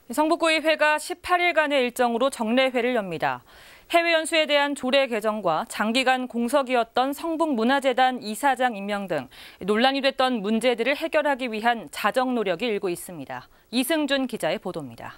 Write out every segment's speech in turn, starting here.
성북구의회가 18일간의 일정으로 정례회를 엽니다. 해외 연수에 대한 조례 개정과 장기간 공석이었던 성북문화재단 이사장 임명 등 논란이 됐던 문제들을 해결하기 위한 자정 노력이 일고 있습니다. 이승준 기자의 보도입니다.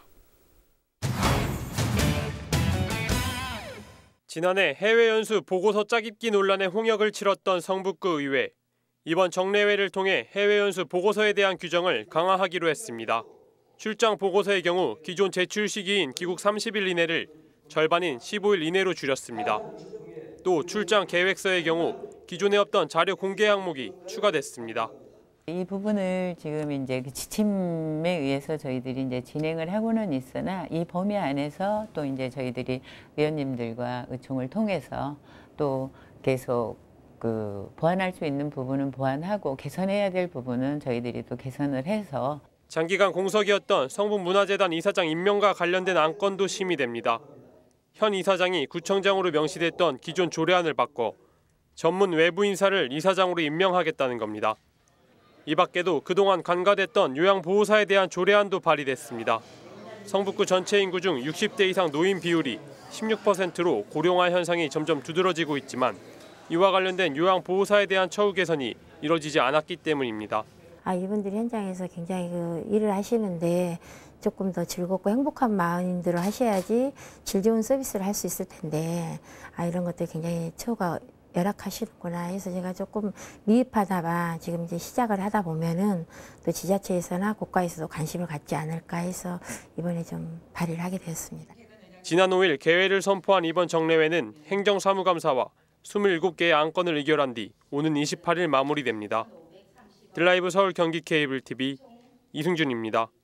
지난해 해외 연수 보고서 짜깁기 논란에 홍역을 치렀던 성북구 의회. 이번 정례회를 통해 해외 연수 보고서에 대한 규정을 강화하기로 했습니다. 출장 보고서의 경우 기존 제출 시기인 귀국 30일 이내를 절반인 15일 이내로 줄였습니다. 또 출장 계획서의 경우 기존에 없던 자료 공개 항목이 추가됐습니다. 이 부분을 지금 이제 지침에 의해서 저희들이 이제 진행을 하고는 있으나 이 범위 안에서 또 이제 저희들이 위원님들과 의총을 통해서 또 계속 보완할 수 있는 부분은 보완하고 개선해야 될 부분은 저희들이 또 개선을 해서 장기간 공석이었던 성북문화재단 이사장 임명과 관련된 안건도 심의됩니다. 현 이사장이 구청장으로 명시됐던 기존 조례안을 바꿔 전문 외부 인사를 이사장으로 임명하겠다는 겁니다. 이 밖에도 그동안 간과됐던 요양보호사에 대한 조례안도 발의됐습니다. 성북구 전체 인구 중 60대 이상 노인 비율이 16%로 고령화 현상이 점점 두드러지고 있지만 이와 관련된 요양보호사에 대한 처우 개선이 이뤄지지 않았기 때문입니다. 이분들이 현장에서 굉장히 일을 하시는데 조금 더 즐겁고 행복한 마음대로 하셔야지 질 좋은 서비스를 할 수 있을 텐데 이런 것들 굉장히 처우가 열악하시구나 해서 제가 조금 미흡하다 봐 지금 이제 시작을 하다 보면은 또 지자체에서나 국가에서도 관심을 갖지 않을까 해서 이번에 좀 발의를 하게 되었습니다. 지난 5일 개회를 선포한 이번 정례회는 행정사무감사와 27개의 안건을 의결한 뒤 오는 28일 마무리됩니다. 드라이브 서울 경기 케이블 TV 이승준입니다.